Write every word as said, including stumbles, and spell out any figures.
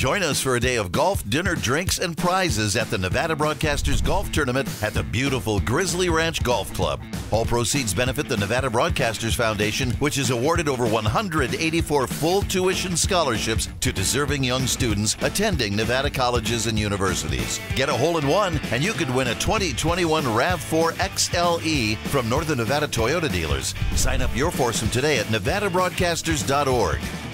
Join us for a day of golf, dinner, drinks, and prizes at the Nevada Broadcasters Golf Tournament at the beautiful Grizzly Ranch Golf Club. All proceeds benefit the Nevada Broadcasters Foundation, which has awarded over one hundred eighty-four full tuition scholarships to deserving young students attending Nevada colleges and universities. Get a hole-in-one, and you could win a twenty twenty-one RAV four X L E from Northern Nevada Toyota dealers. Sign up your foursome today at nevada broadcasters dot org.